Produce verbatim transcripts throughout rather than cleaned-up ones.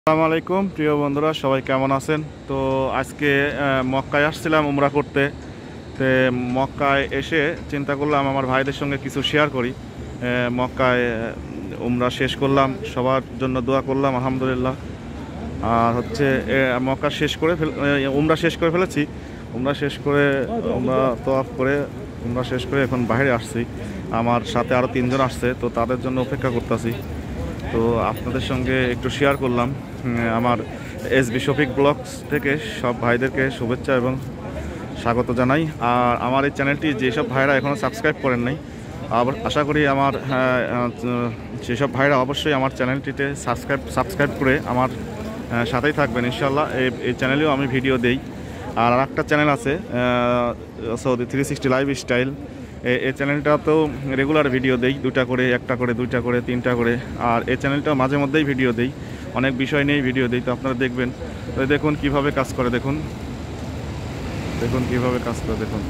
আসসালামু আলাইকুম প্রিয় বন্ধুরা, সবাই কেমন আছেন? তো আজকে মক্কায় আসছিলাম উমরা করতে। তো মক্কায় এসে চিন্তা করলাম আমার ভাইদের সঙ্গে কিছু শেয়ার করি। মক্কায় উমরা শেষ করলাম, সবার জন্য দোয়া করলাম আলহামদুলিল্লাহ। আর হচ্ছে মক্কা শেষ করে ফেল উমরা শেষ করে ফেলেছি। উমরা শেষ করে উমরা তোয়াফ করে উমরা শেষ করে এখন বাইরে আসছি। আমার সাথে আরও তিনজন আসছে, তো তাদের জন্য অপেক্ষা করতেছি। তো আপনাদের সঙ্গে একটু শেয়ার করলাম। আমার এস বি শফিক ব্লগস থেকে সব ভাইদেরকে শুভেচ্ছা এবং স্বাগত জানাই। আর আমার এই চ্যানেলটি যেসব ভাইরা এখনও সাবস্ক্রাইব করেন নাই, আবার আশা করি আমার সেসব ভাইরা অবশ্যই আমার চ্যানেলটিতে সাবস্ক্রাইব সাবস্ক্রাইব করে আমার সাথেই থাকবেন ইনশাল্লাহ। এই এই চ্যানেলেও আমি ভিডিও দেই। আর একটা চ্যানেল আছে Saudi three sixty lifestyle, এই চ্যানেলটাতেও রেগুলার ভিডিও দেই, দুটা করে একটা করে দুইটা করে তিনটা করে। আর এই চ্যানেলটা মাঝে মধ্যেই ভিডিও দেই, অনেক বিষয় নিয়েই ভিডিও দিই, তো আপনারা দেখবেন। তো দেখুন কিভাবে কাজ করে, দেখুন দেখুন কিভাবে কাজ করে দেখুন।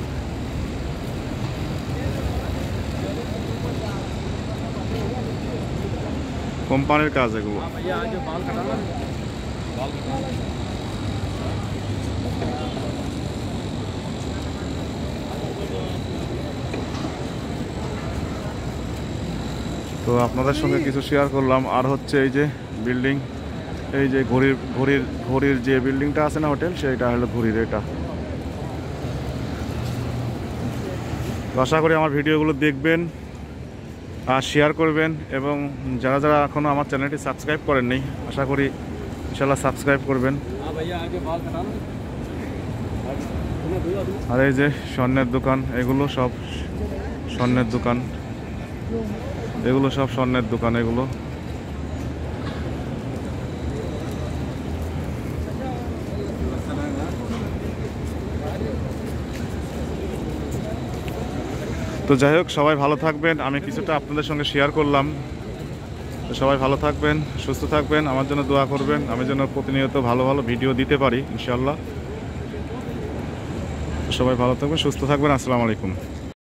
কোম্পানির কাজ এগুলো। তো আপনাদের সঙ্গে কিছু শেয়ার করলাম। আর হচ্ছে এই যে বিল্ডিং, এই যে ঘড়ির ঘড়ির ঘড়ির যে বিল্ডিংটা আছে না হোটেল, সেইটা হলো ঘড়ির এটা। তো আশা করি আমার ভিডিওগুলো দেখবেন আর শেয়ার করবেন, এবং যারা যারা এখনও আমার চ্যানেলটি সাবস্ক্রাইব করেননি আশা করি ইনশাল্লাহ সাবস্ক্রাইব করবেন। আর এই যে স্বর্ণের দোকান, এগুলো সব স্বর্ণের দোকান, এগুলো সব স্বর্ণের দোকান এগুলো। তো যাই হোক, সবাই ভালো থাকবেন। আমি কিছুটা আপনাদের সঙ্গে শেয়ার করলাম। তো সবাই ভালো থাকবেন, সুস্থ থাকবেন, আমার জন্য দোয়া করবেন, আমি যেন প্রতিনিয়ত ভালো ভালো ভিডিও দিতে পারি ইনশাল্লাহ। সবাই ভালো থাকবেন, সুস্থ থাকবেন। আসসালামু আলাইকুম।